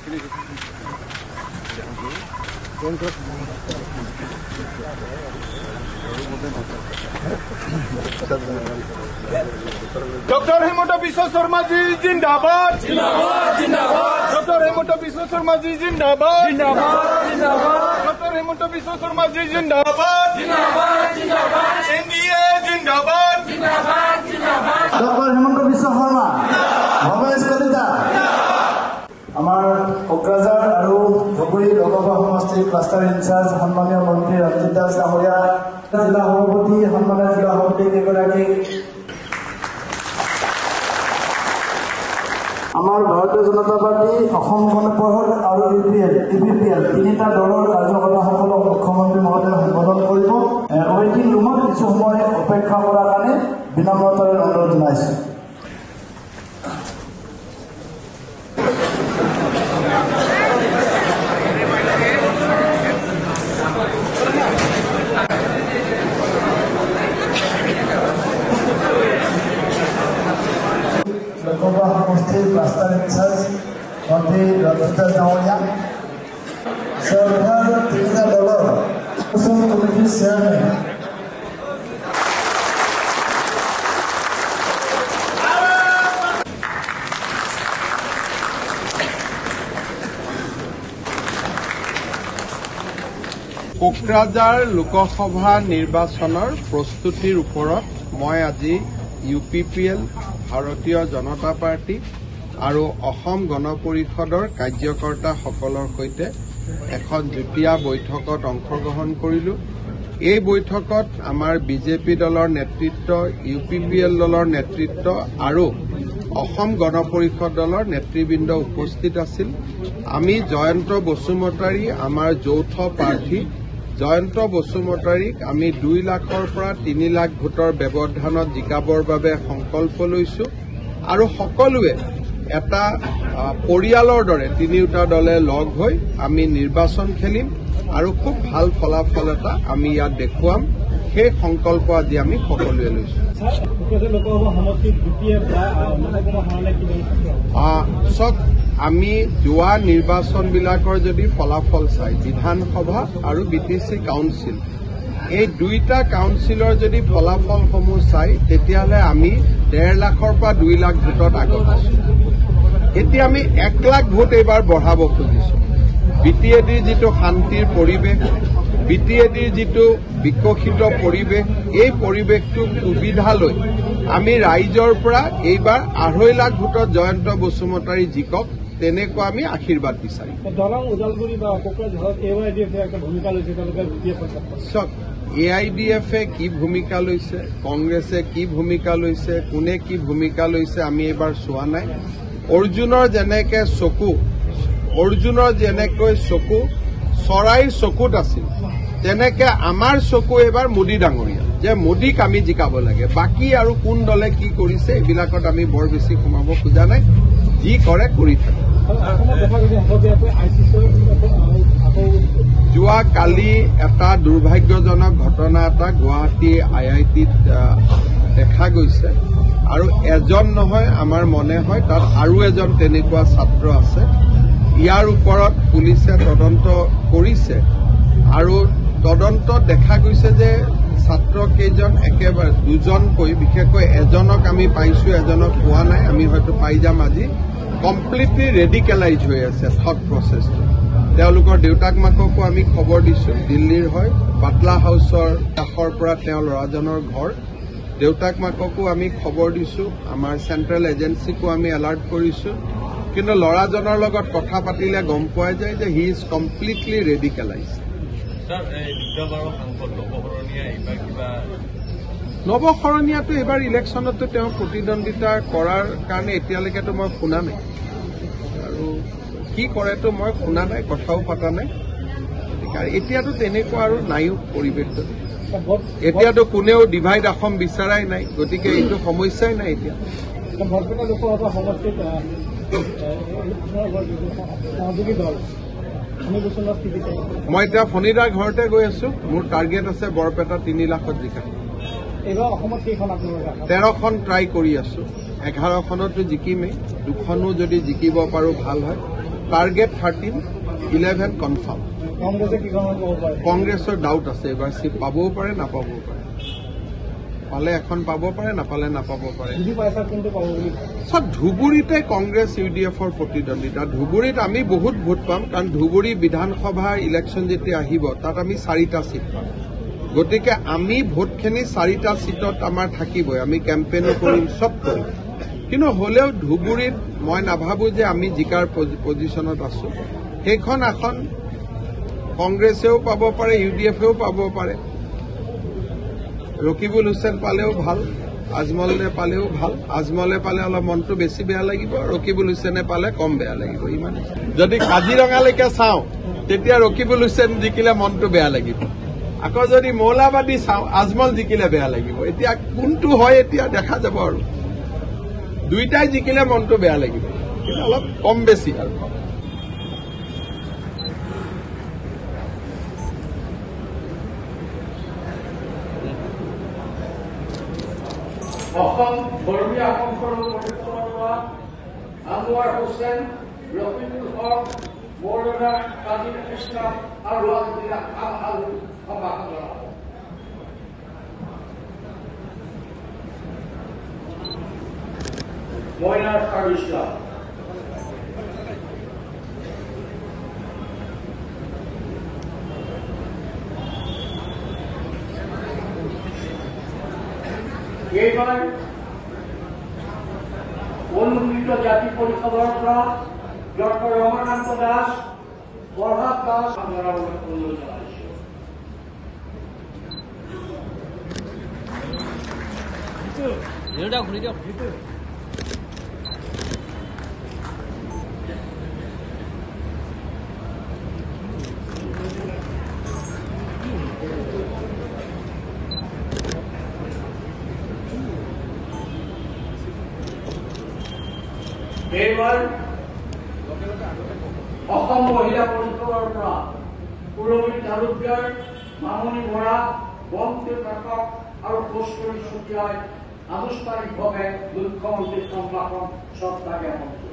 Doctor Himanta Biswa Sarma ji जिंदाबाद जिंदाबाद जिंदाबाद डॉक्टर हेमंत बिश्व शर्मा जी जिंदाबाद जिंदाबाद जिंदाबाद डॉक्टर हेमंत बिश्व शर्मा जी जिंदाबाद जिंदाबाद जिंदाबाद एनडीए जिंदाबाद जिंदाबाद जिंदाबाद डॉक्टर हेमंत बिश्व शर्मा भवेश कलिता आमार कोकराझार और धुबुरी लोकसभा समष्टिर क्लास्टार इनचार्ज सम्मानीय मंत्री रंजित दास डांगरिया जिला सभापति सम्मानीय जिला सभापति केगराकी आमार भारतीय जनता पार्टी असम गण परिषद और इपिपिएल तीनिटा दলৰ কাৰ্যকৰ্তাসকলক মুখ্যমন্ত্ৰী মহোদয়ে সম্বোধন কৰিব ৱেটিং ৰুমত কিছু সময় অপেক্ষা কৰাৰ কাৰণে বিনম্ৰতাৰে অনুৰোধ জনাইছো। लोकसभा समष्टिर क्लास्टार इनचार्ज मंत्री रंजित दास डांगरिया सरकार तीनिटा दলৰ कमिटिर चेयरमेन কোকৰাঝাৰ লোকসভা নিৰ্বাচনৰ প্ৰস্তুতিৰ ওপৰত মই আজি ইউপিপিএল ভাৰতীয় জনতা পাৰ্টি আৰু অসম গণ পৰিষদৰ কাৰ্যকৰ্তাসকলৰ সৈতে এখন যুটীয়া বৈঠকত অংশগ্ৰহণ কৰিলো। এই বৈঠকত আমাৰ বিজেপি দলৰ নেতৃত্ব, ইউপিপিএল দলৰ নেতৃত্ব আৰু অসম গণ পৰিষদ দলৰ নেতৃবৃন্দ উপস্থিত আছিল। আমি জয়ন্ত বসুমতাৰী আমাৰ যৌথ প্ৰাৰ্থী জয়ন্ত বসুমতাৰীক আমি 2 লাখৰ পৰা 3 লাখ ভোটৰ ব্যৱধানত জিকাবৰ বাবে সংকল্প লৈছো আৰু সকলোৱে এটা পৰিয়ালৰ দৰে তিনিওটা দলে লগ হৈ আমি নিৰ্বাচন খেলিম আৰু খুব ভাল ফলাফল এটা আমি ইয়াত দেখুৱাম। সেই সংকল্প আজি আমি সকলোৱে লৈছো। আমি যোৱা নিৰ্বাচনবিলাকৰ যদি ফলাফল চাই বিধানসভা আৰু বিটিচি কাউন্সিল এই দুইটা কাউন্সিলৰ যদি ফলাফলসমূহ চাই তেতিয়াহ'লে আমি 1.5 লাখৰ পৰা 2 লাখ ভোটত আগত আছো। এতিয়া আমি 1 লাখ ভোট এইবাৰ বঢ়াব খুজিছো। বিটিএডিৰ যিটো শান্তিৰ পৰিৱেশ, বিটিএডিৰ যিটো বিকশিত পৰিৱেশ, এই পৰিৱেশটোক সুবিধা লৈ আমি ৰাইজৰ পৰা এইবাৰ 2.5 লাখ ভোটত জয়ন্ত বসুমতাৰী জিকক তেনেকুৱা আমি আশীৰ্বাদ বিচাৰিম। এআইডিএফে কি ভূমিকা লৈছে, কংগ্ৰেছে কি ভূমিকা লৈছে, কোনে কি ভূমিকা লৈছে আমি এইবাৰ চোৱা নাই। অৰ্জুনৰ যেনেকৈ চকু চৰাইৰ চকুত আছিল তেনেকে আমাৰ চকু এইবাৰ মোদী ডাঙৰীয়া যে মোদীক আমি জিকাব লাগে। বাকী আৰু কোন দলে কি কৰিছে এইবিলাকত আমি বৰ বেছি সোমাব খোজা নাই। যি কৰে কৰি থাকে। যোৱা কালি এটা দুৰ্ভাগ্যজনক ঘটনা এটা গুৱাহাটী IITত দেখা গৈছে আৰু এজন নহয় আমাৰ মনে হয় তাত আৰু এজন তেনেকুৱা ছাত্ৰ আছে। ইয়াৰ ওপৰত পুলিচে তদন্ত কৰিছে আৰু তদন্তত দেখা গৈছে যে ছাত্ৰকেইজন একেবাৰে দুজনকৈ, বিশেষকৈ এজনক আমি পাইছো, এজনক পোৱা নাই। আমি হয়তো পাই যাম আজি। কমপ্লিটলি ৰেডিকেলাইজ হৈ আছে থট প্ৰচেছটো। তেওঁলোকৰ দেউতাক মাককো আমি খবৰ দিছো, দিল্লীৰ হয়, পাটলা হাউচৰ কাষৰ পৰা তেওঁ ল'ৰাজনৰ ঘৰ। দেউতাক মাককো আমি খবৰ দিছো, আমাৰ চেণ্ট্ৰেল এজেন্সিকো আমি এলাৰ্ট কৰিছো। কিন্তু ল'ৰাজনৰ লগত কথা পাতিলে গম পোৱা যায় যে হি ইজ কমপ্লিটলি ৰেডিকেলাইজ। নৱশৰণীয়াটো এইবাৰ ইলেকশ্যনতো তেওঁ প্ৰতিদ্বন্দ্বিতা কৰাৰ কাৰণে এতিয়ালৈকেতো মই শুনা নাই আৰু কি কৰেতো মই শুনা নাই, কথাও পতা নাই। এতিয়াতো তেনেকুৱা আৰু নাইও পৰিৱেশটো। এতিয়াতো কোনেও ডিভাইড অসম বিচৰাই নাই, গতিকে এইটো সমস্যাই নাই এতিয়া। মই এতিয়া ফণীদাৰ ঘৰতে গৈ আছো। মোৰ টাৰ্গেট আছে বৰপেটা 3 লাখত জিকা। 13খন ট্ৰাই কৰি আছো। 11খনতো জিকিমেই, 2খনো যদি জিকিব পাৰো ভাল হয়। Target 13, 11 confirm. কংগ্ৰেছৰ ডাউট আছে, এবাৰ চিট পাবও পাৰে নাপাবও পাৰে। পালে এখন পাব পাৰে, নাপালে নাপাব পাৰে। চব ধুবুৰীতে কংগ্ৰেছ UDFৰ প্ৰতিদ্বন্দ্বিতা। ধুবুৰীত আমি বহুত ভোট পাম, কাৰণ ধুবুৰী বিধানসভা ইলেকশ্যন যেতিয়া আহিব তাত আমি 4টা চিট পাম। গতিকে আমি ভোটখিনি 4টা চিটত আমাৰ থাকিবই। আমি কেম্পেইনো কৰিম, চব কৰিম। কিন্তু হলেও ধুবুৰীত মই নাভাবো যে আমি জিকাৰ পজিশ্যনত আছো। সেইখন আসন কংগ্ৰেছেও পাব পাৰে, UDFেও পাব পাৰে। ৰকিবুল হুছেইন পালেও ভাল, আজমলে পালেও ভাল। আজমলে পালে অলপ মনটো বেছি বেয়া লাগিব, ৰকিবুল হুছেইনে পালে কম বেয়া লাগিব। ইমান যদি কাজিৰঙালৈকে চাওঁ তেতিয়া ৰকিবুল হুছেইন জিকিলে মনটো বেয়া লাগিব। আকৌ যদি মৌলাবাদী চাওঁ, আজমল জিকিলে বেয়া লাগিব। এতিয়া কোনটো হয় এতিয়া দেখা যাব আৰু। দুইটাই জিকিলে মনটো বেয়া লাগিব, কিন্তু অলপ কম বেছি আৰু। অসম ধৰ্মীয় আসনখনৰ পৰিচালনা কৰা আনোৱাৰ হুছেইন, ৰফিকুল হক, মৌলানা কাজী ইছলাম আৰু সভা মইনাৰ আৰু ইছলাম। এইবাৰ অনুমোদিত জাতি পৰিষদৰ পৰা ডক্টৰ ৰমাকান্ত দাস, প্ৰভাত দাস অনুৰোধ জনাইছো। ঘূৰি দিয়ক। এইবাৰ অসম মহিলা পৰিষদৰ পৰা পুৰবী তালুকদাৰ, মামনি বৰা, বন্তি কাকক আৰু কস্তুৰী চুতীয়াই আনুষ্ঠানিকভাৱে মুখ্যমন্ত্ৰীক সম্ভাষণ শ্ৰদ্ধা জ্ঞাপন কৰিছে।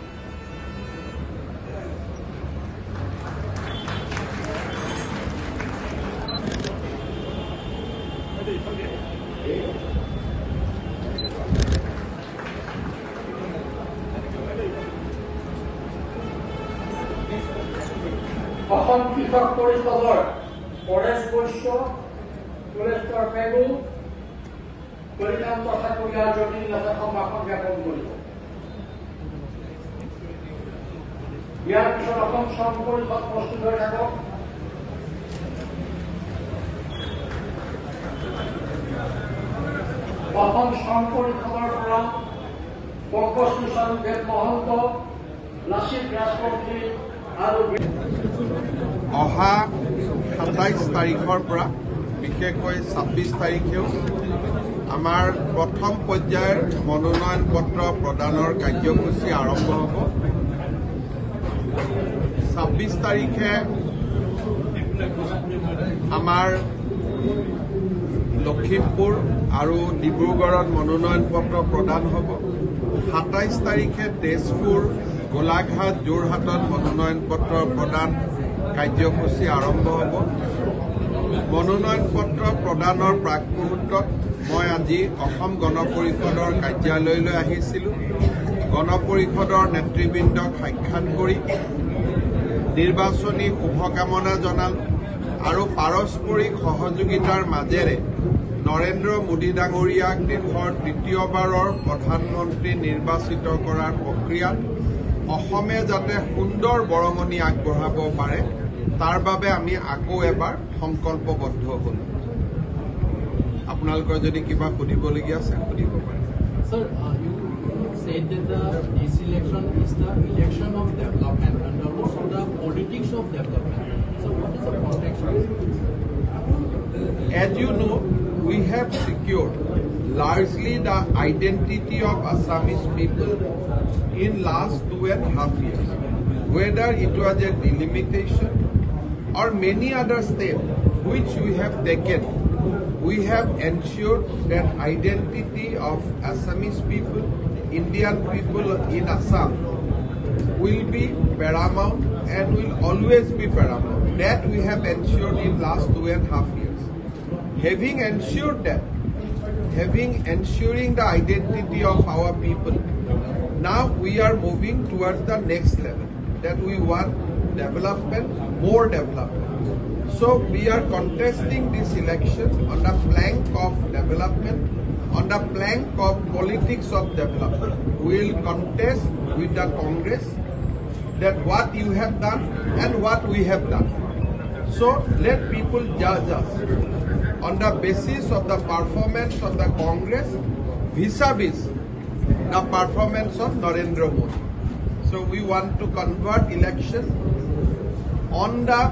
অসম কৃষক পৰিষদৰ পৰেশ বৈশ্য, কুলেশ্বৰ পেগু, কলিকান্ত ঠাকুৰীয়া, জটিল নাথে সম্ভাষণ জ্ঞাপন কৰিব। ইয়াৰ পিছত অসম শ্ৰম পৰিষদ প্ৰস্তুত হৈ থাকক। অসম শ্ৰম পৰিষদৰ পৰা পংকজ ভূষণ দেৱ মহন্ত, লাচিত ৰাজবংশী আৰু অহা 27 তাৰিখৰ পৰা বিশেষকৈ 26 তাৰিখেও আমাৰ প্ৰথম পৰ্যায়ৰ মনোনয়ন পত্ৰ প্ৰদানৰ কাৰ্যসূচী আৰম্ভ হ'ব। 26 তাৰিখে আমাৰ লখিমপুৰ আৰু ডিব্ৰুগড়ত মনোনয়ন পত্ৰ প্ৰদান হ'ব। 27 তাৰিখে তেজপুৰ, গোলাঘাট, যোৰহাটত মনোনয়ন পত্ৰ প্ৰদান কাৰ্যসূচী আৰম্ভ হ'ব। মনোনয়ন পত্ৰ প্ৰদানৰ প্ৰাক মুহূৰ্তত মই আজি অসম গণ পৰিষদৰ কাৰ্যালয়লৈ আহিছিলোঁ। গণ পৰিষদৰ নেতৃবৃন্দক সাক্ষাৎ কৰি নিৰ্বাচনী শুভকামনা জনালোঁ আৰু পাৰস্পৰিক সহযোগিতাৰ মাজেৰে নৰেন্দ্ৰ মোদী ডাঙৰীয়াক দেশৰ তৃতীয়বাৰৰ প্ৰধানমন্ত্ৰী নিৰ্বাচিত কৰাৰ প্ৰক্ৰিয়াত অসমে যাতে সুন্দৰ বৰঙণি আগবঢ়াব পাৰে তাৰ বাবে আমি আকৌ এবাৰ সংকল্পবদ্ধ হলো। আপোনালোকৰ যদি কিবা সুধিবলগীয়া আছে সুধিব পাৰে। Sir, you said that this election is the election of development and also the politics of development. So what is the context of it? As you know, we have secured largely the identity of Assamese people in last 2.5 years. Whether it was a delimitation or many other steps which we have taken, we have ensured that identity of Assamese people, Indian people in Assam will be paramount and will always be paramount. That we have ensured in last 2.5 years. Having ensured that, ensuring the identity of our people, now we are moving towards the next level, that we want development, more development. So we are contesting this election on the plank of development, on the plank of politics of development. We will contest with the Congress that what you have done and what we have done. So let people judge us on the basis of the performance of the Congress vis-a-vis the performance of Narendra Modi. So we want to convert election on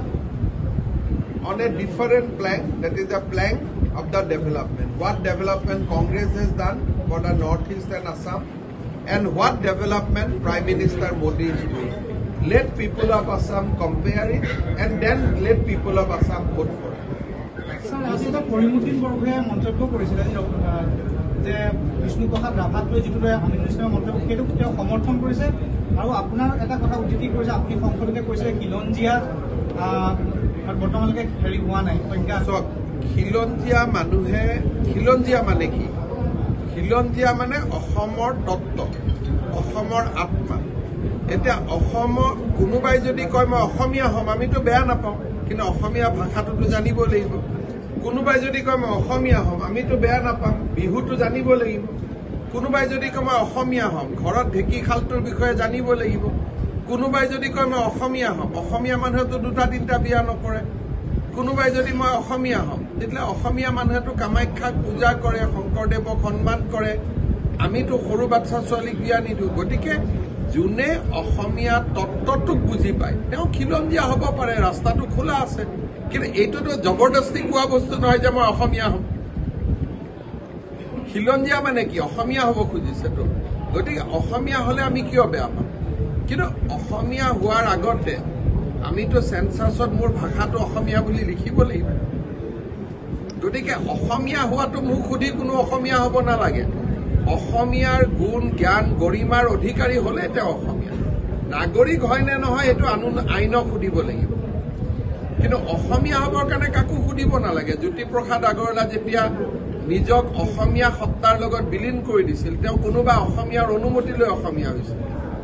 a different plank, that is the plank of the development. What development Congress has done for the Northeast and Assam, and what development Prime Minister Modi is doing. Let people of Assam compare it, and then let people of Assam vote for it. Sir, আসলে পৰিমুদ্দিন বৰগোহাঁয়ে মন্তব্য কৰিছিল যে বিষ্ণু প্ৰসাদ ৰাভাক লৈ যিটো আমিন ইছলামৰ মন্তব্য সেইটো তেওঁ সমৰ্থন কৰিছে আৰু আপোনাৰ এটা কথা উদ্ধৃতি কৰিছে আপুনি সংসদতে কৈছে খিলঞ্জীয়া বৰ্তমানলৈকে হেৰি হোৱা নাই সংখ্যা। খিলঞ্জীয়া মানুহে খিলঞ্জীয়া মানে কি? খিলঞ্জীয়া মানে অসমৰ তত্ত্ব, অসমৰ আত্মা। এতিয়া অসমৰ কোনোবাই যদি কয় মই অসমীয়া হ'ম, আমিতো বেয়া নাপাওঁ, কিন্তু অসমীয়া ভাষাটোতো জানিব লাগিব। কোনোবাই যদি কয় মই অসমীয়া হ'ম, আমিতো বেয়া নাপাম, বিহুটো জানিব লাগিব। কোনোবাই যদি কয় মই অসমীয়া হ'ম, ঘৰত ঢেঁকী খালটোৰ বিষয়ে জানিব লাগিব। কোনোবাই যদি কয় মই অসমীয়া হ'ম, অসমীয়া মানুহেতো 2-3টা বিয়া নকৰে। কোনোবাই যদি মই অসমীয়া হ'ম, তেতিয়াহ'লে অসমীয়া মানুহেতো কামাখ্যাক পূজা কৰে, শংকৰদেৱক সন্মান কৰে। আমিতো সৰু বাচ্চা ছোৱালীক বিয়া নিদিওঁ। গতিকে যোনে অসমীয়া তত্ত্বটোক বুজি পায় তেওঁ খিলঞ্জীয়া হ'ব পাৰে, ৰাস্তাটো খোলা আছে। কিন্তু এইটোতো জবৰদস্তি কোৱা বস্তু নহয় যে মই অসমীয়া হ'ম। খিলঞ্জীয়া মানে কি? অসমীয়া হ'ব খুজিছেতো। গতিকে অসমীয়া হ'লে আমি কিয় বেয়া পাম? কিন্তু অসমীয়া হোৱাৰ আগতে আমিতো চেঞ্চাছত মোৰ ভাষাটো অসমীয়া বুলি লিখিব লাগিব। গতিকে অসমীয়া হোৱাটো মোক সুধি কোনো অসমীয়া হ'ব নালাগে। অসমীয়াৰ গুণ জ্ঞান গৰিমাৰ অধিকাৰী হ'লে তেওঁ অসমীয়া। নাগৰিক হয় নে নহয় এইটো আইনক সুধিব লাগিব। কিন্তু অসমীয়া হ'বৰ কাৰণে কাকো সুধিব নালাগে। জ্যোতিপ্ৰসাদ আগৰৱালা যেতিয়া নিজক অসমীয়া সত্তাৰ লগত বিলীন কৰি দিছিল, তেওঁ কোনোবা অসমীয়াৰ অনুমতি লৈ অসমীয়া হৈছিল।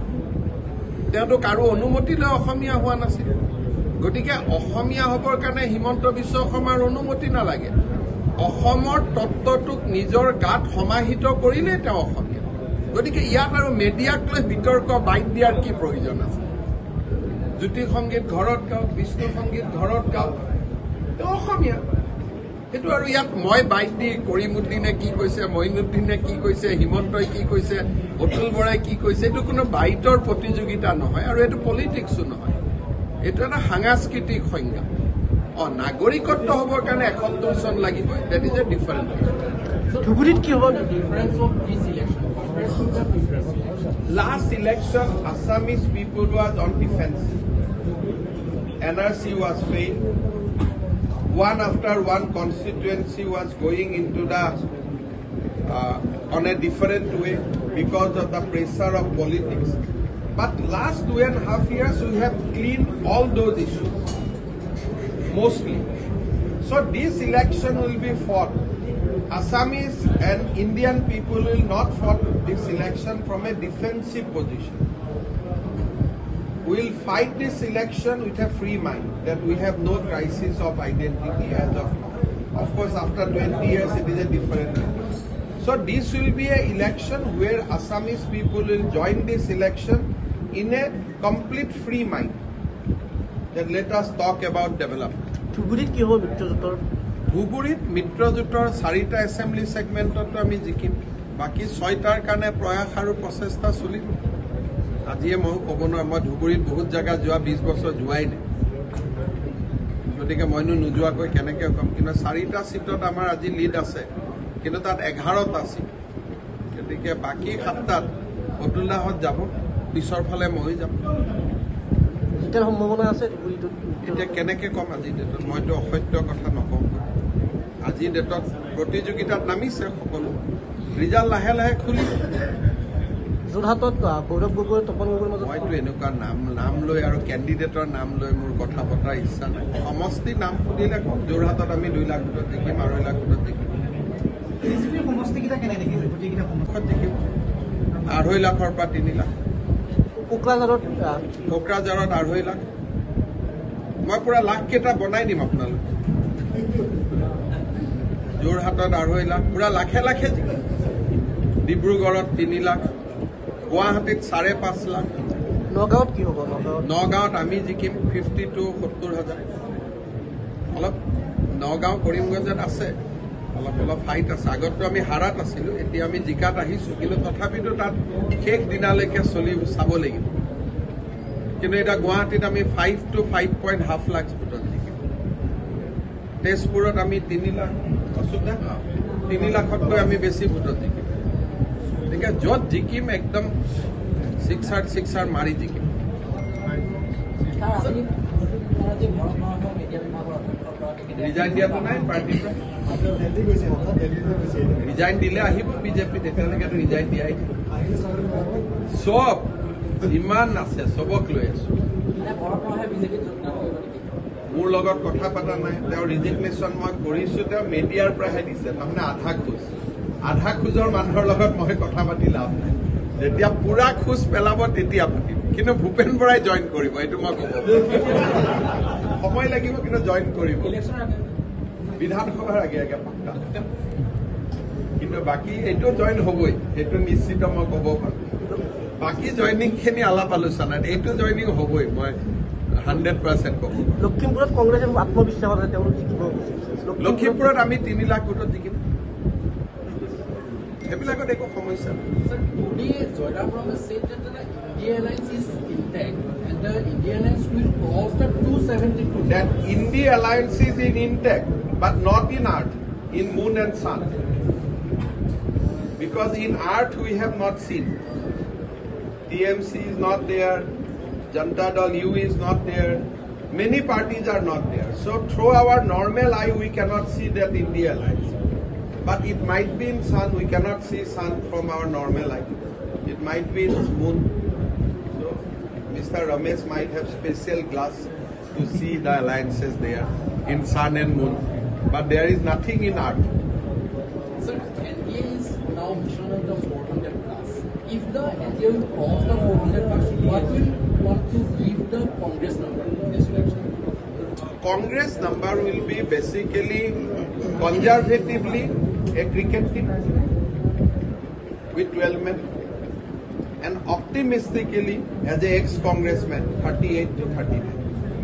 তেওঁতো কাৰো অনুমতি লৈ অসমীয়া হোৱা নাছিল। গতিকে অসমীয়া হ'বৰ কাৰণে হিমন্ত বিশ্ব শৰ্মাৰ অনুমতি নালাগে। অসমৰ তত্ত্বটোক নিজৰ গাত সমাহিত কৰিলে তেওঁ অসমীয়া। গতিকে ইয়াত আৰু মেডিয়াক লৈ বিতৰ্ক বাইক দিয়াৰ কি প্ৰয়োজন আছে? জ্যোতি সংগীত ঘৰত গাওঁ, বিষ্ণু সংগীত ঘৰত গাওঁ, তেওঁ অসমীয়া। সেইটো আৰু ইয়াত মই বাইক দি কৰিমুদ্দিনে কি কৈছে, মঈনুদ্দিনে কি কৈছে, হিমন্তই কি কৈছে, অতুল বৰাই কি কৈছে, এইটো কোনো বাইটৰ প্ৰতিযোগিতা নহয় আৰু এইটো পলিটিক্সো নহয়। এইটো এটা সাংস্কৃতিক সংজ্ঞা। নাগৰিকত্ব হ'বৰ কাৰণে 71 চন লাগিবই। That is a different. ধুবুৰীত কি হ'ব difference of this election? Last election, Assamese people was on defensive. NRC was failed. One after one constituency was going into the on a different way because of the pressure of politics. But last 2.5 years, we have cleaned all those issues, mostly. So this election will be fought. Assamese and Indian people will not fight this election from a defensive position. We will fight this election with a free mind, that we have no crisis of identity as of now. Of course, after 20 years, it is a different matter. So this will be an election where Assamese people will join this election in a complete free mind. Then let us talk about development. ধুবুৰীত কি হ'ব মিত্ৰজোঁটৰ? ধুবুৰীত মিত্ৰজোঁটৰ 4টা assembly ছেগমেণ্টতো আমি জিকিম। বাকী 6টাৰ কাৰণে প্ৰয়াস আৰু প্ৰচেষ্টা চলিব। আজিয়ে মই ক'ব নোৱাৰোঁ, মই ধুবুৰীত বহুত জেগা যোৱা 20 বছৰ যোৱাই নাই। গতিকে মইনো নোযোৱাকৈ কেনেকৈ ক'ম? কিন্তু 4টা চিটত আমাৰ আজি লিড আছে, কিন্তু তাত 11টা চিট। গতিকে বাকী 7টাত অতুলদাহঁত যাব, পিছৰ ফালে মই যাম। জিকাৰ সম্ভাৱনা আছে ধুবুৰীটোত? এতিয়া কেনেকৈ ক'ম আজিৰ ডেটত? মইতো অসত্য কথা নকওঁ। আজিৰ ডেটত প্ৰতিযোগিতাত নামিছে সকলো, ৰিজাল্ট লাহে লাহে খুলিব। যোৰহাটত গৌৰৱ গগৈ তপন গগৈৰ মাজত মইতো এনেকুৱা নাম লৈ আৰু কেণ্ডিডেটৰ নাম লৈ মোৰ কথা পতাৰ ইচ্ছা নাই সমষ্টি নাম সুধিলে কওক যোৰহাটত আমি 2 লাখ ভোটত জিকিম 2.5 লাখ ভোটত জিকিম বিজেপিৰ সমষ্টিকেইটা কেনে দেখিছে গোটেইকেইটা সমষ্টি জিকিম 2.5 লাখৰ পৰা 3 লাখ কোকৰাঝাৰত 2.5 লাখ মই পুৰা লাখ কেইটা বনাই দিম আপোনালোক যোৰহাটত 2.5 লাখ পুৰা লাখে লাখে জিকিম ডিব্ৰুগড়ত 3 লাখ গুৱাহাটীত 5.5 লাখ নগাঁৱত কি হ'ব নগাঁৱত আমি জিকিম 50 to 70,000 অলপ নগাঁও কৰিমগঞ্জত আছে অলপ ফাইট আছে আগততো আমি হাৰাত আছিলোঁ এতিয়া আমি জিকাত আহিছোঁ কিন্তু তথাপিতো তাত শেষ দিনালৈকে চাব লাগিব কিন্তু এতিয়া গুৱাহাটীত আমি 5 to 5.5 লাখ ভোটত জিকিম তেজপুৰত আমি 3 লাখ 3 লাখতকৈ আমি বেছি ভোটত জিকিম গতিকে য'ত জিকিম একদম চিক্সাৰ মাৰি জিকিম ৰিজাইন দিয়াটো নাই পাৰ্টিৰ পৰা ৰিজাইন দিলে আহিব বিজেপি তেতিয়ালৈকেতো ৰিজাইন দিয়াই চব যিমান আছে চবক লৈ আছো মোৰ লগত কথা পতা নাই তেওঁ ৰিজিগনেশ্যন মই কৰিছো তেওঁ মিডিয়াৰ পৰাহে দিছে তাৰমানে আধা খোজৰ মানুহৰ লগত মই কথা পাতি লাভ নাই যেতিয়া পুৰা খোজ পেলাব তেতিয়া পাতিম কিন্তু ভূপেন বৰাই জইন কৰিব এইটো মই ক'ব সময় লাগিব কিন্তু জইন কৰিব বিধানসভাৰ আগে পাক্কা কিন্তু বাকী এইটো জইন হ'বই সেইটো নিশ্চিত মই ক'ব পাৰো বাকী জইনিংখিনি আলাপ আলোচনা এইটো জইনিং হ'বই মই 100% ক'ব লখিমপুৰত কংগ্ৰেছে আত্মবিশ্বাস আছে তেওঁলোক জিকিব লখিমপুৰত আমি 3 লাখ ভোটত জিকিম সেইবিলাকত একো সমস্যা নাই Today, Joyram Rama said that the India alliance is intact and the India alliance will cross the 272. that India alliance is intact but not in earth in moon and sun because in earth we have not seen TMC is not there Janata Dal U is not there many parties are not there so through our normal eye we cannot see that India alliance but it might be in sun we cannot see sun from our normal eye it might be in moon so Mr. Ramesh might have special glass to see the alliances there in sun and moon but there is nothing in earth Sir, NDA is now mission of the 400 plus. If the NDA will cross the 400 plus, what will want to give the Congress number in this election? Congress number will be basically conservatively a cricket team with 12 men and optimistically as an ex-congressman 38 to 39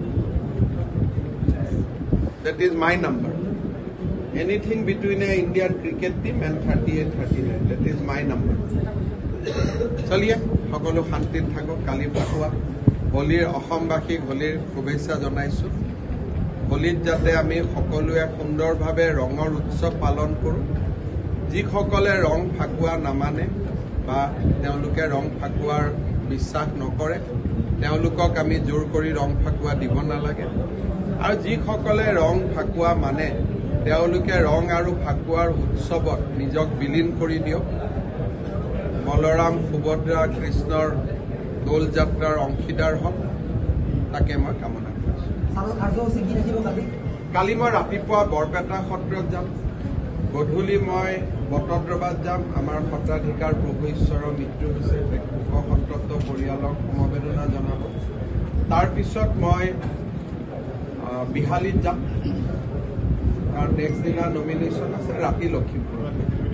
that is my number anything between an Indian cricket team and 38-39 that is my number চলিয়ে সকলো শান্তিত থাকক কালি পঢ়োৱা হোলীৰ অসমবাসীক হোলীৰ শুভেচ্ছা জনাইছোঁ হোলীত যাতে আমি সকলোৱে সুন্দৰভাৱে ৰঙৰ উৎসৱ পালন কৰোঁ যিসকলে ৰং ফাকুৱা নামানে বা তেওঁলোকে ৰং ফাকুৱাৰ বিশ্বাস নকৰে তেওঁলোকক আমি জোৰ কৰি ৰং ফাকুৱা দিব নালাগে আৰু যিসকলে ৰং ফাকুৱা মানে তেওঁলোকে ৰং আৰু ফাকুৱাৰ উৎসৱত নিজক বিলীন কৰি দিয়ক বলৰাম সুভদ্ৰা কৃষ্ণৰ দোল যাত্ৰাৰ অংশীদাৰ হওক তাকে মই কামনা কৰিছোঁ কালি মই ৰাতিপুৱা বৰপেটা সত্ৰত যাম গধূলি মই বটদ্ৰৱাত যাম আমাৰ সত্ৰাধিকাৰ প্ৰভু ঈশ্বৰৰ মৃত্যু হৈছে শোকসন্তপ্ত পৰিয়ালক সমবেদনা জনাব তাৰপিছত মই বিহালীত যাম তাৰ নেক্সট দিনা নমিনেশ্যন আছে ৰাতি লখিমপুৰত